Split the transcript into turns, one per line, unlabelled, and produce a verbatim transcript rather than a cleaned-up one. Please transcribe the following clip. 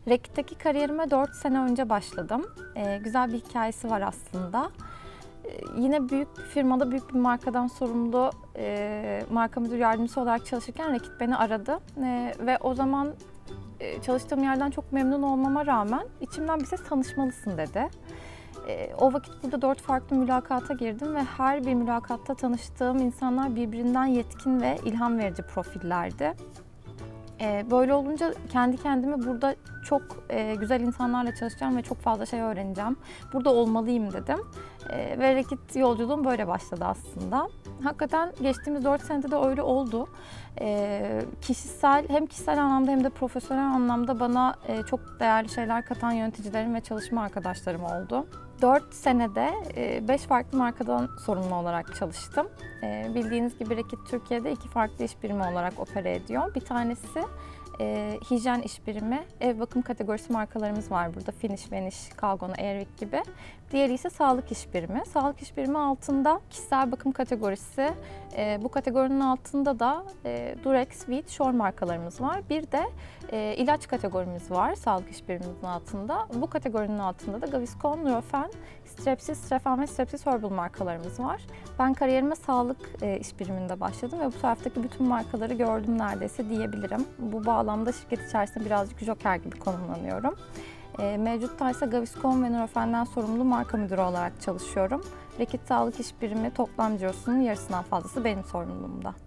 Reckitt'teki kariyerime dört sene önce başladım. Ee, güzel bir hikayesi var aslında. Ee, yine büyük bir firmada, büyük bir markadan sorumlu e, marka müdür yardımcısı olarak çalışırken Reckitt beni aradı. E, ve o zaman e, çalıştığım yerden çok memnun olmama rağmen içimden bir ses tanışmalısın dedi. E, o vakit burada dört farklı mülakata girdim ve her bir mülakatta tanıştığım insanlar birbirinden yetkin ve ilham verici profillerdi. Böyle olunca kendi kendime burada çok güzel insanlarla çalışacağım ve çok fazla şey öğreneceğim. Burada olmalıyım dedim. Ve Reckitt yolculuğum böyle başladı aslında. Hakikaten geçtiğimiz dört senede de öyle oldu. Kişisel, hem kişisel anlamda hem de profesyonel anlamda bana çok değerli şeyler katan yöneticilerim ve çalışma arkadaşlarım oldu. dört senede beş farklı markadan sorumlu olarak çalıştım. Bildiğiniz gibi Reckitt Türkiye'de iki farklı iş birimi olarak opere ediyor. Bir tanesi e, hijyen iş birimi, ev bakım kategorisi markalarımız var burada. Finish, Vanish, Calgon, Airwick gibi. Diğeri ise sağlık iş birimi. Sağlık iş birimi altında kişisel bakım kategorisi, e, bu kategorinin altında da e, Durex, Veet, Shore markalarımız var. Bir de e, ilaç kategorimiz var sağlık iş birimimizin altında. Bu kategorinin altında da Gaviscon, Nurofen, Strepsils, Strefen ve Strepsils Herbal markalarımız var. Ben kariyerime sağlık e, iş biriminde başladım ve bu taraftaki bütün markaları gördüm neredeyse diyebilirim. Bu bağlamda şirket içerisinde birazcık joker gibi konumlanıyorum. E, mevcutta ise Gaviscon ve Nurofen'den sorumlu marka müdürü olarak çalışıyorum. Reckitt Sağlık İş Birimi toplam cirosunun yarısından fazlası benim sorumluluğumda.